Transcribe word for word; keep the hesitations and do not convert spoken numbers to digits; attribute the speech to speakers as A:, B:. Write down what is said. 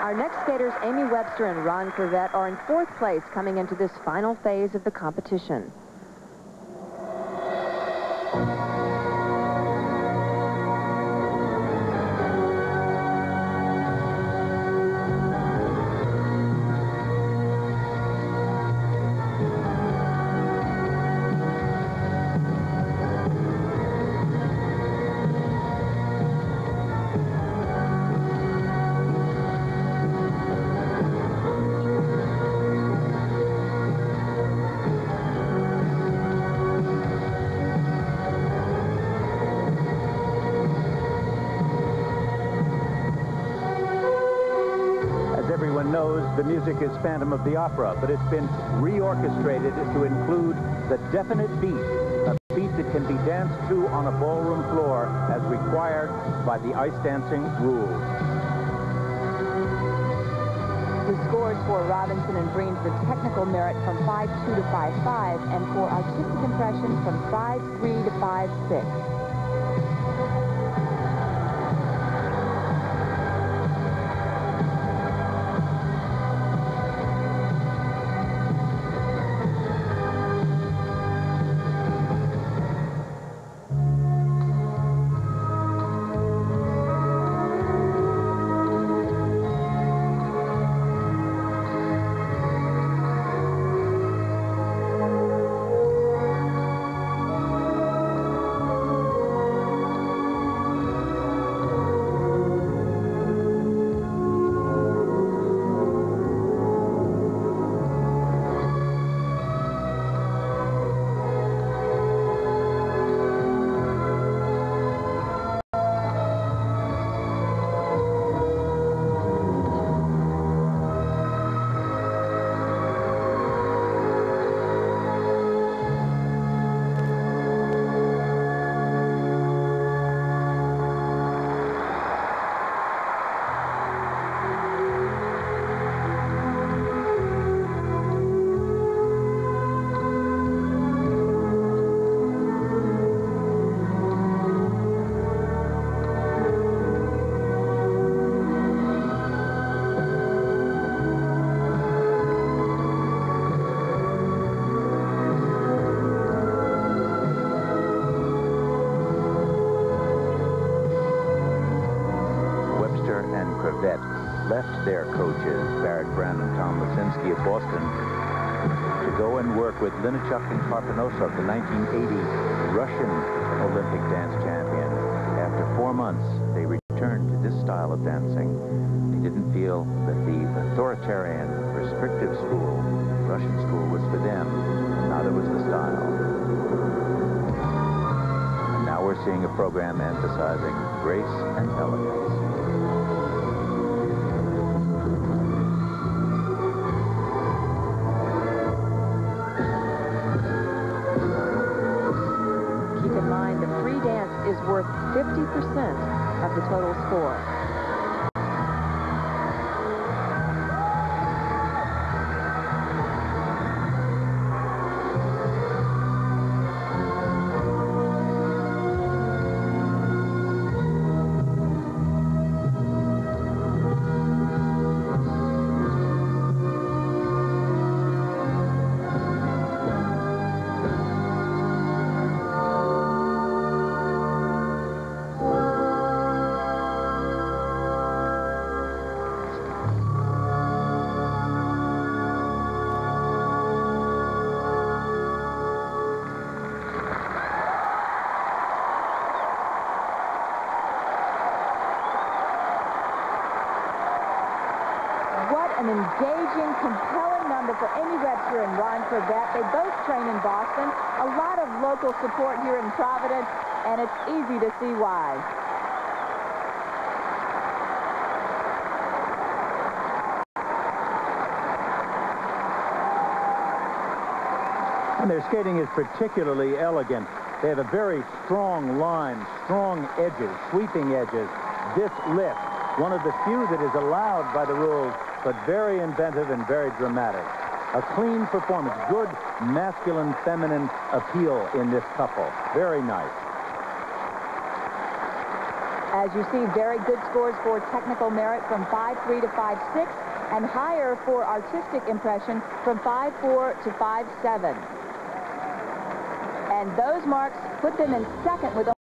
A: Our next skaters, Amy Webster and Ron Kravette, are in fourth place coming into this final phase of the competition.
B: Everyone knows the music is Phantom of the Opera, but it's been reorchestrated to include the definite beat, a beat that can be danced to on a ballroom floor as required by the ice dancing rules.
A: The scores for Robinson and Breen's the technical merit from five two to five five, and for artistic impressions from five three to five six.
B: Kravette left their coaches, Barrett Brown and Tom Lisinski of Boston, to go and work with Linichuk and Karponosov, the nineteen eighty Russian Olympic dance champion. After four months, they returned to this style of dancing. They didn't feel that the authoritarian, restrictive school, Russian school, was for them. Neither was the style. And now we're seeing a program emphasizing grace and elegance.
A: Is worth fifty percent of the total score. An engaging, compelling number for Amy Webster and Ron Kravette. They both train in Boston. A lot of local support here in Providence, and it's easy to see why.
B: And their skating is particularly elegant. They have a very strong line, strong edges, sweeping edges. This lift, one of the few that is allowed by the rules, but very inventive and very dramatic. A clean performance, good masculine, feminine appeal in this couple. Very nice.
A: As you see, very good scores for technical merit from five three to five six, and higher for artistic impression from five four to five seven. And those marks put them in second with